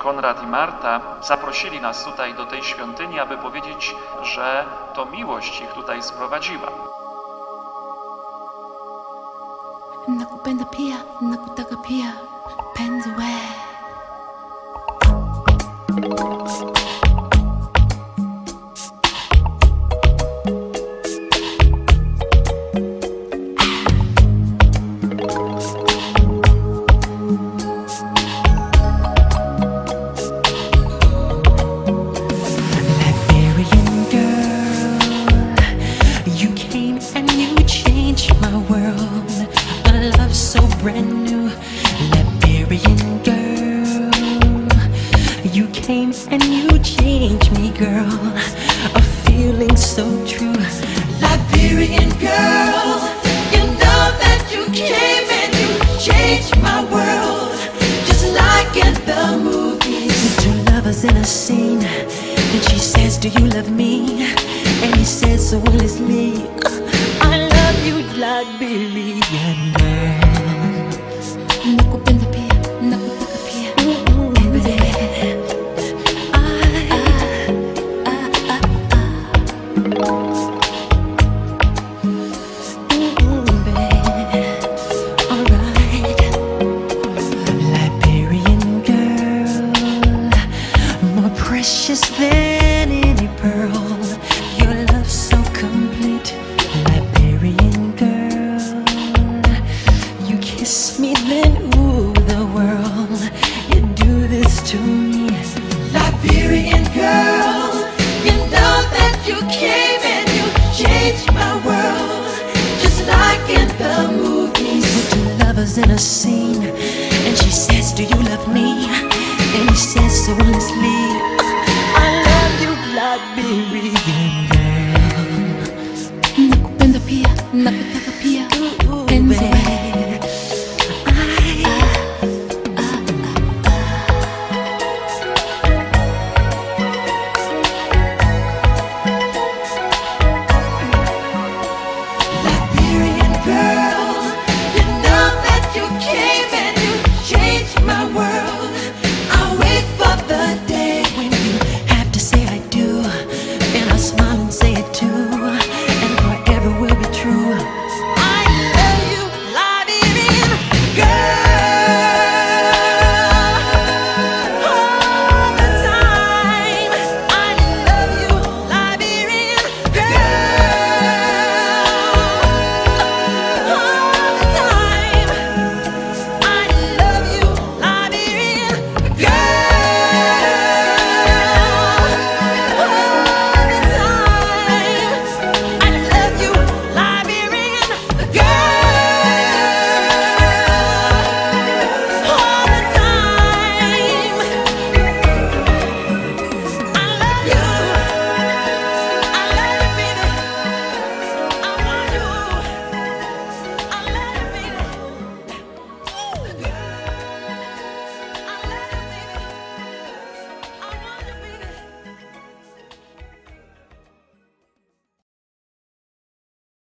Konrad i Marta zaprosili nas tutaj do tej świątyni, aby powiedzieć, że to miłość ich tutaj sprowadziła. Nakupenda pia, nakutaka pia, penzi we. Brand new Liberian girl, you came and you changed me, girl. A feeling so true. Liberian girl, you know that you came and you changed my world, just like in the movies. Two lovers in a scene, and she says, do you love me? And he says so honestly, I love you, Liberian girl. Nakupenda pia, nakutaka pia, penzi we. Alright, Liberian girl, more precious than any pearl. Your love so complete, Liberian girl. You kiss me, then ooh, the world. You do this to me, Liberian girl. You know that you came and you changed my world, just like in the movies. With two lovers in a scene, and she says, do you love me? And he says so honestly,